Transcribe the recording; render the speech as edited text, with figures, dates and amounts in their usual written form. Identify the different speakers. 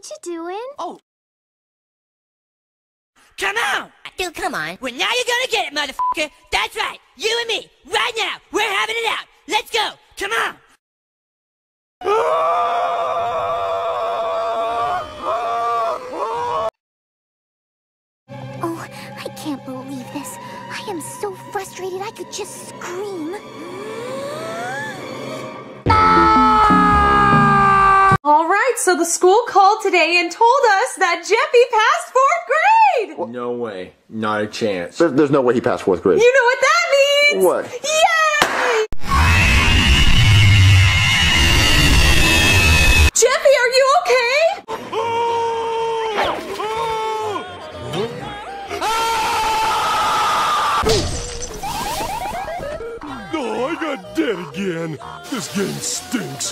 Speaker 1: What you doing?
Speaker 2: Oh. Come on!
Speaker 3: Dude, come on.
Speaker 2: Well, now you're gonna get it, motherfucker! That's right! You and me! Right now! We're having it out! Let's go! Come on!
Speaker 1: Oh, I can't believe this. I am so frustrated I could just scream.
Speaker 4: All right, so the school called today and told us that Jeffy passed 4th grade!
Speaker 5: Well, no way. Not a chance.
Speaker 6: There's no way he passed 4th grade.
Speaker 4: You know what that means?
Speaker 6: What?
Speaker 4: Yay! Jeffy, are you okay?
Speaker 7: Oh, I got dead again. This game stinks.